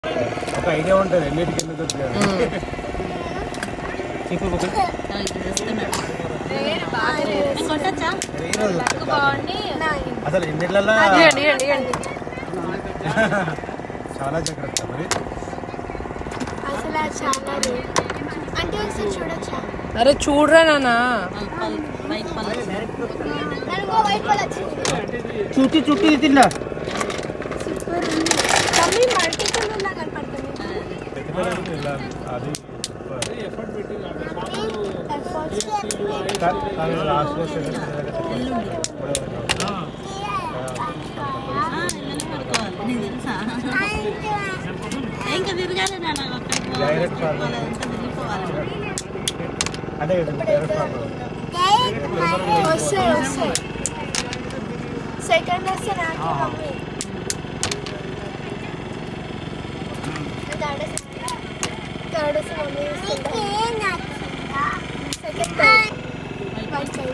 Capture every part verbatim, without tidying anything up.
ఒక ఐడియా ఉంటుంది ఎన్నిటికి ఎందుకు దొరుకుతుంది. అసలు ఎన్నిట్లలో చాలా జాగ్రత్త మరి అరే చూడరా నాన్న చుట్టి చుట్టి తిన్నా అది అదే సెకండ్ వస్తే నాకు మమ్మీ థర్డ్ థర్డ్ వస్తే మమ్మీ సెకండ్ వైట్ సైడ్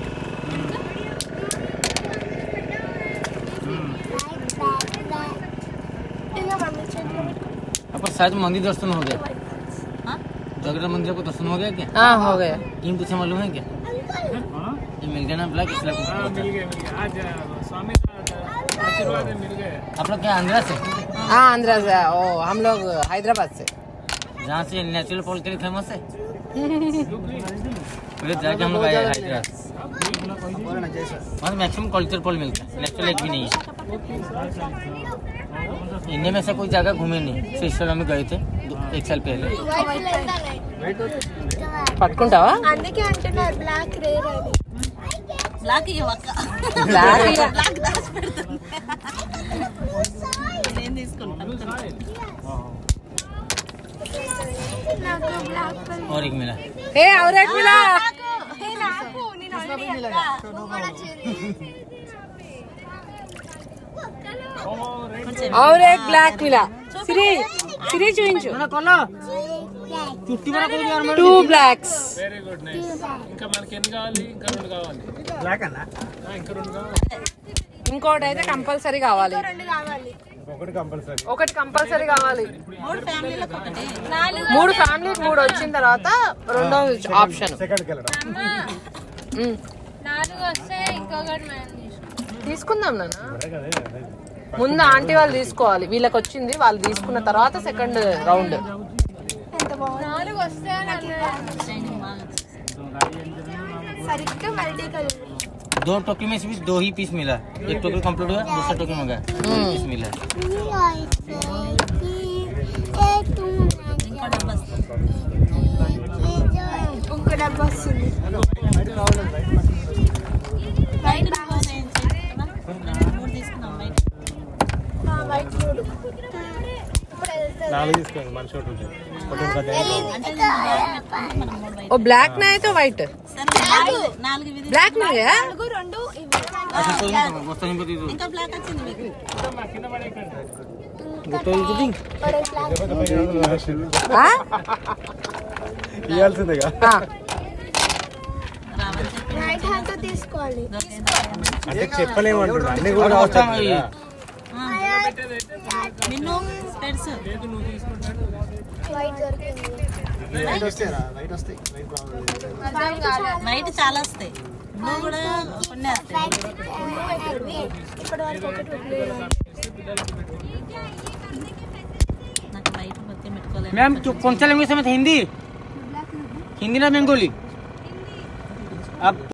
पर शायद मंदिर दर्शन हो गया। जगन्नाथ मंदिर को दर्शन हो गया क्या? हाँ हो गया। टीम कुछ मालूम है क्या? ये मिल गया ना ब्लैक इसलिए मिल गया आज स्वामी का आशीर्वाद मिल गया। आप लोग क्या आंध्रा से? हाँ आंध्रा से। ओ हम लोग हैदराबाद से। जहाँ से नेचुरल पॉल के लिए फेमस है। फिर जाके हम लोग आए हैदराबाद। वहाँ मैक्सिमम कल्चर पॉल मिलता है, नेचुरल एक भी नहीं है। इंडिया में ऐसा कोई जगह घूमे नहीं, सिस्टर में गए थे एक साल पहले। పట్టుకుంటావా? అందుకే అంటున్నారు బ్లాక్ రేర్ అని. బ్లాక్ ఇవ్వక బ్లాక్ బ్లాక్ దాచి పెడుతుంది. నేను తీసుకుంటాను. నాకు బ్లాక్ और एक मिला ఏ और एक मिला ఏ నాకు నేను ఆల్రెడీ అక్క నువ్వు కూడా చేరి और एक ब्लैक मिला సిరి సిరి చూయించు two blacks very good nice. ఇంకా మనకి ఎన్ని కావాలి? ఇంకా రెండు కావాలి. బ్లాక్ అన్న ఇంకా రెండు కావాలి. ఇంకోటి అయితే కంపల్సరీ కావాలి. రెండు కావాలి. ఒకటి కంపల్సరీ ఒకటి కంపల్సరీ కావాలి. మూడు ఫ్యామిలీలకు ఒకటి. మూడు ఫ్యామిలీకి మూడు వచ్చిన తర్వాత రెండో ఆప్షన్ సెకండ్కి వెళ్ళడం. నాలుగు వస్తే ఇంకొకటి మనం తీసుకుందాం నాన్న. ముందు ఆంటీ వాళ్ళు తీసుకోవాలి, వీళ్ళకి వచ్చింది వాళ్ళు తీసుకున్న తర్వాత సెకండ్ రౌండ్. ఎంత బాగుంది. నాలుగు వస్తే సరిగ్గా మల్టీ కలర్. दो टोकरी में से भी दो ही पीस मिला। एक टोकरी कंप्लीट हुआ, दूसरा टोकरी मंगा दो पीस मिला। ఇంకో డబ్బా వస్తుంది. వైట్ మూడు తీసుకున్నాం. వైట్ వైట్ మూడు. నాలుగు తీసుకోండి మనిషి ఒకటి ఉంటుంది. ओ ब्लैक ना है तो व्हाइट నాలుగు ब्लैक मिल गया। నాలుగు రెండు ఇవి. अच्छा तो नहीं दे दो। ఇంకా బ్లాక్ వచ్చింది మీకు. ఒరే బ్లాక్. हाँ ఇవ్వాల్సిందేగా. हाँ రైట్ హ్యాండ్ తో తీసుకోవాలి. అంటే చెప్పలేమంటున్నా అన్ని కూడా అవసరం కదా. నిన్ను స్పెట్స్ వైట్ దొరికింది. వైట్ చాలా వస్తాయి. బ్లూ కూడా కొన్ని వస్తాయి. ఇప్పటి వరకు ఒకటి బ్లూ. నాకు వైట్ మొత్తం పెట్టుకోలేదు. मैम कौन सा लैंग्वेज समझ? हिंदी हिंदी ना बंगाली? आप